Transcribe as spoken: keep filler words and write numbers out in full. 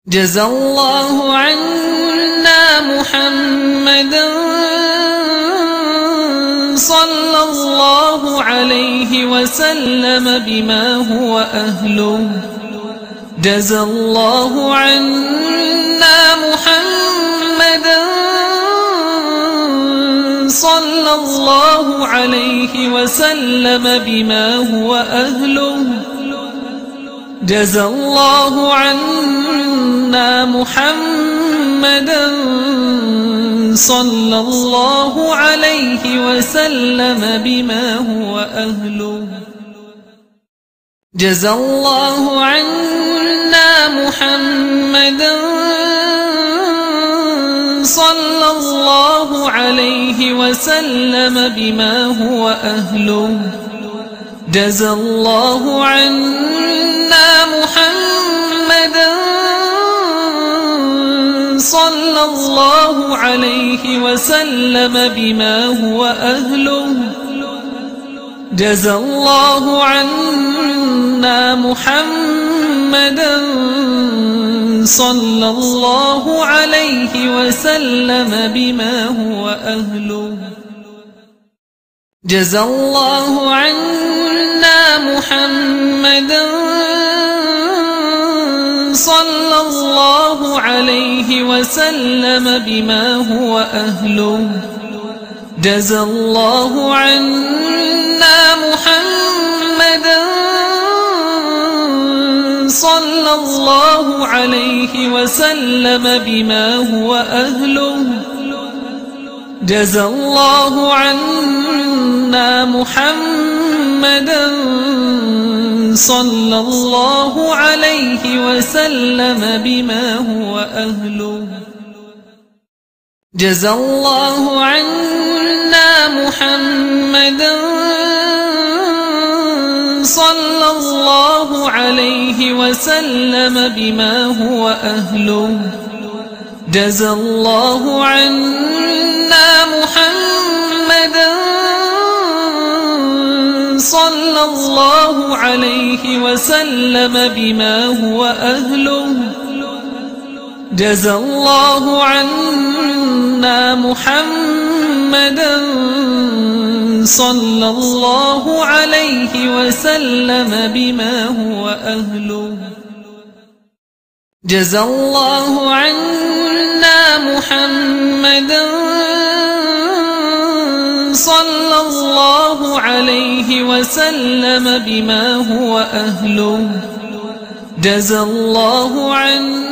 جزى الله عنا محمدا صلى الله عليه وسلم بما هو أهله. جزى الله عنا محمدا صلى الله عليه وسلم بما هو أهله. جزى الله عنا محمدا صلى الله عليه وسلم بما هو أهله. جزى الله عنا محمدا صلى الله عليه وسلم بما هو أهله. جزى الله عنا محمدا صلى الله عليه وسلم بما هو أهله. جزى الله عنا محمدا صلى الله عليه وسلم بما هو أهله. جزى الله عنا محمدا صلى الله عليه وسلم بما هو أهله. جزى الله عنا محمدا صلى الله عليه وسلم بما هو أهله. جزى الله عنا محمدا صلى الله عليه وسلم بما هو أهله. جزى الله عنا محمدا صلى الله عليه وسلم بما هو أهله. جزى الله عنا محمدا صلى الله عليه وسلم بما هو أهله. جزى الله عنا محمدا صلى الله عليه وسلم بما هو أهله. جزى الله عنا محمدا صلى الله عليه وسلم بما هو أهله. جزى الله عنا